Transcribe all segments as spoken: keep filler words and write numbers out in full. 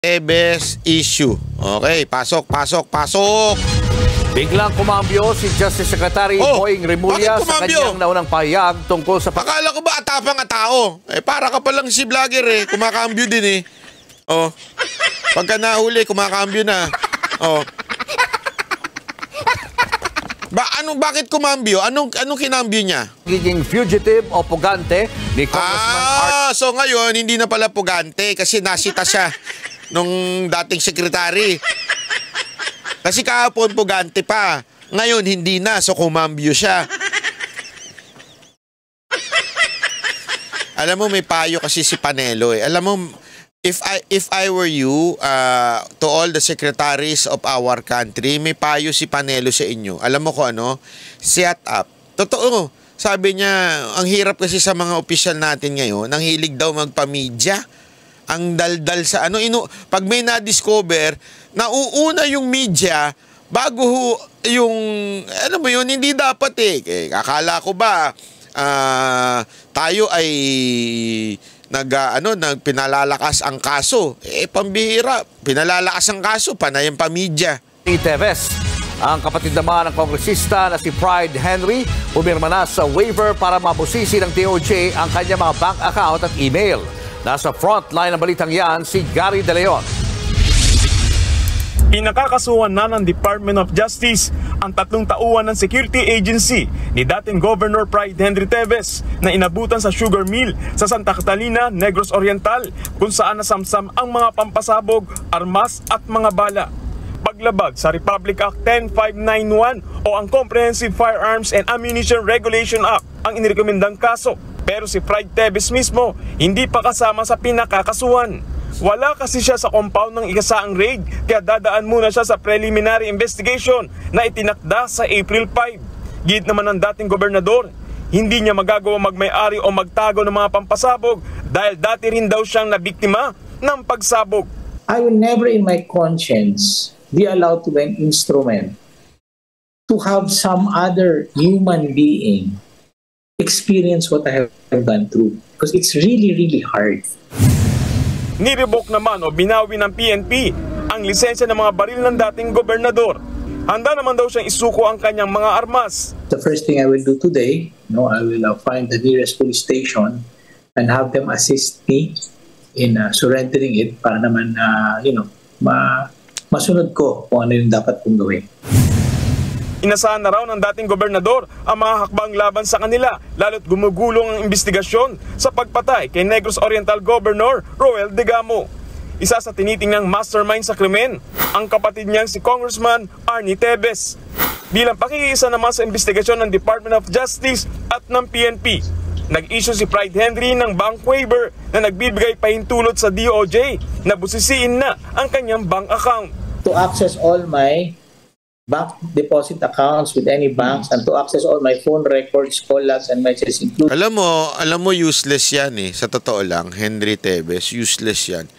Tebes issue. Okay, pasok, pasok, pasok. Biglang kumambyo si Justice Secretary Oh, Boying Remulla bakit sa kumambyo? kanyang naunang pahayag tungkol sa... Akala ko ba atapang nga tao? Eh, para ka palang si vlogger eh. Kumakambyo din eh. Oh. Pagka nahuli, kumakambyo na. Oh. Ba, ano, bakit kumambyo? Anong, anong kinambyo niya? Giging fugitive o pugante ni Congressman Art... Ah, so ngayon, hindi na pala pugante kasi nasita siya nung dating sekretary. Kasi kahapon pugante pa. Ngayon, hindi na. So, kumambyo siya. Alam mo, may payo kasi si Panelo eh. Alam mo, if I, if I were you, uh, to all the secretaries of our country, may payo si Panelo sa inyo. Alam mo ko ano? Set up. Totoo. Sabi niya, ang hirap kasi sa mga opisyal natin ngayon, ang hilig daw magpamedya. Ang daldal sa ano, ino, pag may na-discover, nauuna yung media bago yung, ano mo yun, hindi dapat eh. eh akala ko ba, uh, tayo ay nag, uh, ano, nag, pinalalakas ang kaso. Eh, pambihira, pinalalakas ang kaso, panay ang pamedya. Tebes, ang kapatid naman ng kongresista na si Pride Henry, pumirma na sa waiver para mabusisi ng D O J ang kanyang mga bank account at email. Nasa frontline ng balitang yan, si Gary De Leon. Pinakakasuhan na ng Department of Justice ang tatlong tauhan ng security agency ni dating Governor Pride Henry Tebes na inabutan sa sugar mill sa Santa Catalina, Negros Oriental kung saan nasamsam ang mga pampasabog, armas at mga bala. Paglabag sa Republic Act ten five ninety-one o ang Comprehensive Firearms and Ammunition Regulation Act ang inirekomendang kaso. Pero si Pride Tebes mismo hindi pa kasama sa pinakakasuhan. Wala kasi siya sa compound ng ikasaang raid kaya dadaan muna siya sa preliminary investigation na itinakda sa April five. Gid naman ng dating gobernador, hindi niya magagawa magmay-ari o magtago ng mga pampasabog dahil dati rin daw siyang nabiktima ng pagsabog. I will never in my conscience be allowed to be an instrument to have some other human being experience what I have gone through. Because it's really, really hard. Niribok naman o binawi ng P N P ang lisensya ng mga baril ng dating gobernador. Handa naman daw siyang isuko ang kanyang mga armas. The first thing I will do today, no, I will uh, find the nearest police station and have them assist me in uh, surrendering it para naman, uh, you know, ma masunod ko kung ano yung dapat kong gawin. Inasahan na raw ng dating gobernador ang mga hakbang laban sa kanila, lalo't gumugulong ang investigasyon sa pagpatay kay Negros Oriental Governor Roel Degamo. Isa sa tinitingnang mastermind sa krimen, ang kapatid niyang si Congressman Arnie Tebes. Bilang pakikiisa naman sa investigasyon ng Department of Justice at ng P N P, nag-issue si Pride Henry ng bank waiver na nagbibigay pahintulot sa D O J na busisiin na ang kanyang bank account. To access all my bank deposit accounts with any banks and to access all my phone records, call logs, and messages included. Alam mo, alam mo useless yan eh. Sa totoo lang, Henry Tebes, useless yan.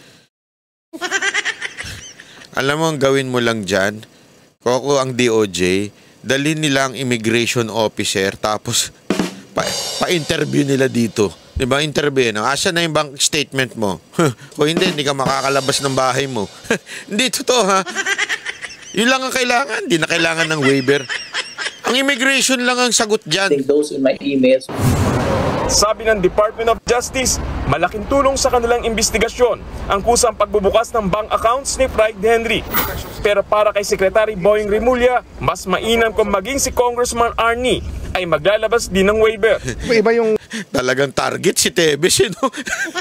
Alam mo, ang gawin mo lang dyan, koko ang D O J, dalhin nila ang immigration officer, tapos pa-interview pa nila dito. Diba, interview na, asa na yung bank statement mo? Kung hindi, hindi ka makakalabas ng bahay mo. Hindi, totoo ha. Yun lang ang kailangan. Hindi na kailangan ng waiver. Ang immigration lang ang sagot dyan. Those in my emails. Sabi ng Department of Justice, malaking tulong sa kanilang investigasyon ang kusang pagbubukas ng bank accounts ni Pride Henry. Pero para kay Secretary Boying Remulla, mas mainam kung maging si Congressman Arnie ay maglalabas din ng waiver. Iba yung talagang target si Tebes, you know?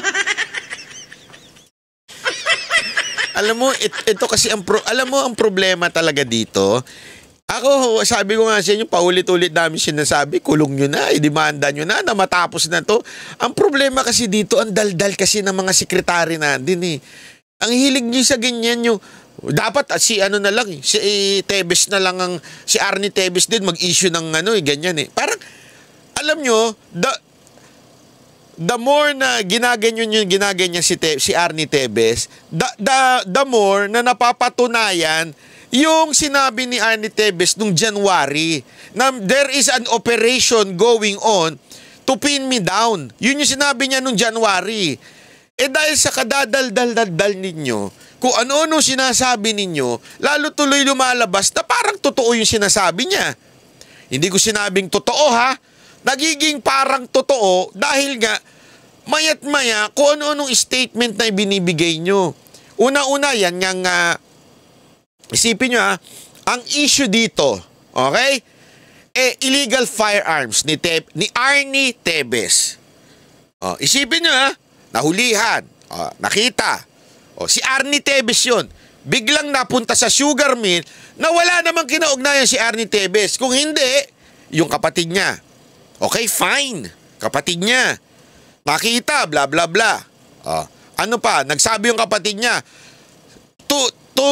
Alam mo, it, ito kasi ang pro, alam mo ang problema talaga dito. Ako, sabi ko nga sa inyo, paulit-ulit namin sinasabi, kulong nyo na, idemanda nyo na, na matapos na to. Ang problema kasi dito, ang daldal kasi ng mga sekretary natin eh. Ang hilig nyo sa ganyan nyo. Dapat si ano na lang, si eh, Tebes na lang ang, si Arnie Tebes din mag-issue ng ano eh, ganyan eh. Parang, alam nyo, the, the more na ginaganyan yung ginaganyan si, Te, si Arnie Tebes, the, the, the more na napapatunayan yung sinabi ni Arnie Tebes nung January na there is an operation going on to pin me down. Yun yung sinabi niya nung January. Eh dahil sa kadadal-dal-dal ninyo, kung ano-ano sinasabi ninyo, lalo tuloy lumalabas na parang totoo yung sinasabi niya. Hindi ko sinabing totoo ha, nagiging parang totoo dahil nga mayat maya kung ano-anong statement na ibinibigay nyo. Una-una yan nga nga, isipin nyo ha, ang issue dito, okay? Eh, illegal firearms ni, Te ni Arnie Tevez. Oh, isipin nyo ha, nahulihan, oh, nakita. Oh, si Arnie Tevez yun. Biglang napunta sa sugar mill na wala namang kinaugnayan si Arnie Tevez. Kung hindi, yung kapatid niya. Okay, fine. Kapatid niya. Nakita, bla bla bla. Oh, ano pa, nagsabi yung kapatid niya, to, to,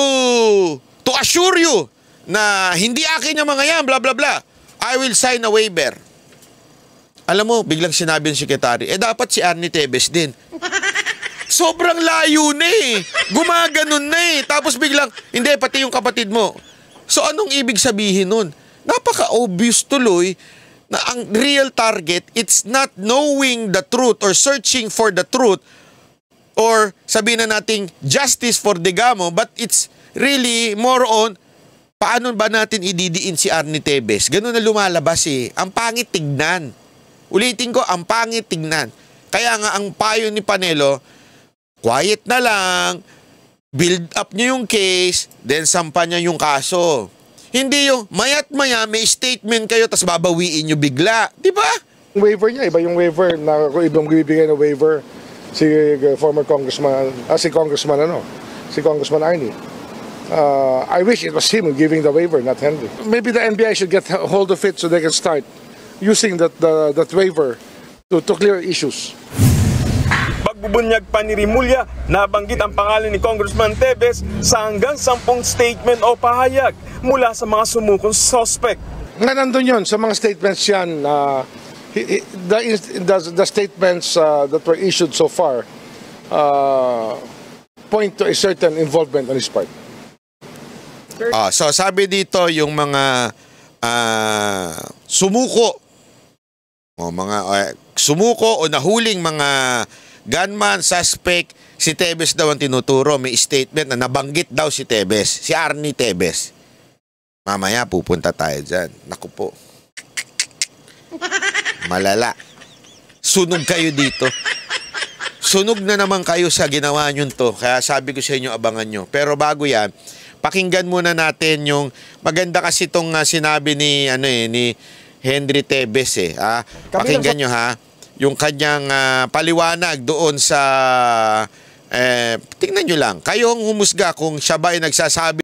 to assure you na hindi akin yung mga yan, bla bla bla. I will sign a waiver. Alam mo, biglang sinabi ng sekretary, eh dapat si Arnie Tevez din. Sobrang layo na eh. Gumaganon na eh. Tapos biglang, hindi, pati yung kapatid mo. So anong ibig sabihin nun? Napaka-obvious tuloy na ang real target, it's not knowing the truth or searching for the truth or sabihin na nating justice for Digamo, but it's really more on paano ba natin ididiin si Arnie Tevez. Ganun na lumalabas eh. Ang pangit tignan. Ulitin ko, ang pangit tignan. Kaya nga ang payo ni Panelo, quiet na lang, build up niya yung case, then sampa niya yung kaso. Hindi yung mayat maya may statement kayo tapos babawiin nyo bigla. Di ba? Waiver niya, iba yung waiver na kung ibang bibigay na waiver si uh, former congressman, ah, si congressman ano, si Congressman Arnie. Uh, I wish it was him giving the waiver, not Henry. Maybe the N B I should get hold of it so they can start using that the, that waiver to, to clear issues. Pagbubunyag pa ni Rimulya, nabanggit ang pangalan ni Congressman Tevez sa hanggang sampung statement o pahayag mula sa mga sumukong suspect. Nga nandun yun, sa mga statements yan, uh, he, he, the, the, the statements uh, that were issued so far uh, point to a certain involvement on his part. Ah, so sabi dito yung mga uh, sumuko o mga uh, sumuko o nahuling mga gunman, suspect, si Tevez daw ang tinuturo. May statement na nabanggit daw si Tevez, si Arnie Tevez. Mamaya pupunta tayo dyan. Naku po. Malala. Sunog kayo dito. Sunog na naman kayo sa ginawa nyo to. Kaya sabi ko sa inyo, abangan nyo. Pero bago yan, pakinggan muna natin yung maganda kasi itong uh, sinabi ni, ano eh, ni Henry Tevez eh. Ah, pakinggan nyo ha. Yung kanyang uh, paliwanag doon sa, eh, tingnan nyo lang, kayong humusga kung siya ba ay nagsasabi